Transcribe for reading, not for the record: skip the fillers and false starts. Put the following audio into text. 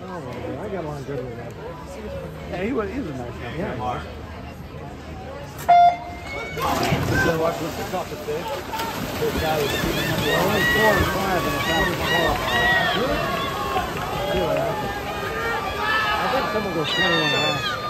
Oh, I got along good with him. Yeah, he was a nice guy. Yeah. So watch with the coffee fish. This guy was shooting number Well, one. like 4 and 5 in the top four. See what happens. I think someone goes 21 and a half.